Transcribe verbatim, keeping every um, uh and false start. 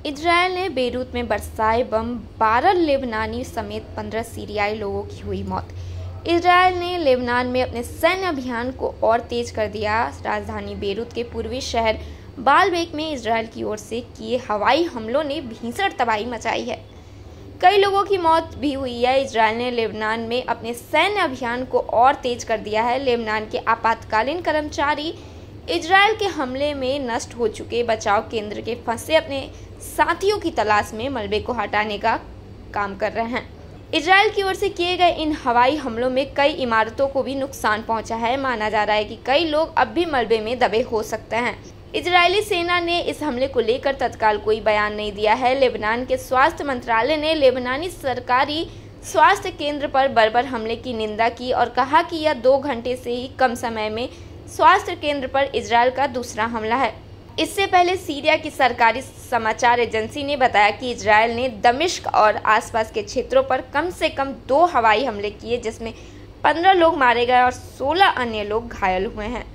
Israel ने Beirut में बरसाए बम, बारह लेबनानी समेत पंद्रह सीरियाई लोगों की हुई मौत। इजरायल ने लेबनान में अपने सैन्य अभियान को और तेज कर दिया। राजधानी बेरूत के पूर्वी शहर बालबेक में इजरायल की ओर से किए हवाई हमलों ने भीषण तबाही मचाई है। कई लोगों की मौत भी हुई है। इजरायल ने लेबनान में अपने सैन्य अभियान को और तेज कर दिया है। लेबनान के आपातकालीन कर्मचारी इजरायल के हमले में नष्ट हो चुके बचाव केंद्र के फंसे अपने साथियों की तलाश में मलबे को हटाने का काम कर रहे हैं। इजरायल की ओर से किए गए इन हवाई हमलों में कई इमारतों को भी नुकसान पहुंचा है। माना जा रहा है कि कई लोग अब भी मलबे में दबे हो सकते हैं। इजरायली सेना ने इस हमले को लेकर तत्काल कोई बयान नहीं दिया है। लेबनान के स्वास्थ्य मंत्रालय ने लेबनानी सरकारी स्वास्थ्य केंद्र पर बर्बर हमले की निंदा की और कहा कि यह दो घंटे से ही कम समय में स्वास्थ्य केंद्र पर इजरायल का दूसरा हमला है। इससे पहले सीरिया की सरकारी समाचार एजेंसी ने बताया कि इजरायल ने दमिश्क और आसपास के क्षेत्रों पर कम से कम दो हवाई हमले किए, जिसमें पंद्रह लोग मारे गए और सोलह अन्य लोग घायल हुए हैं।